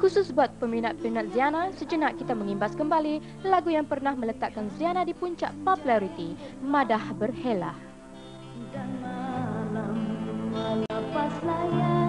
Khusus buat peminat-peminat Ziana, sejenak kita mengimbas kembali lagu yang pernah meletakkan Ziana di puncak populariti, Madah Berhela. Dan malam melepas layar.